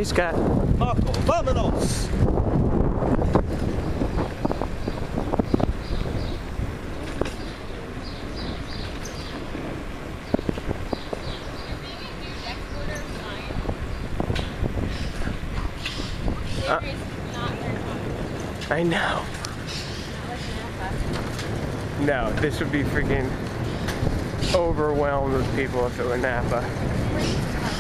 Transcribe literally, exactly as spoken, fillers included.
Hey, Scott. Paco, vámonos! Uh, I know. No, this would be freaking overwhelmed with people if it were Napa.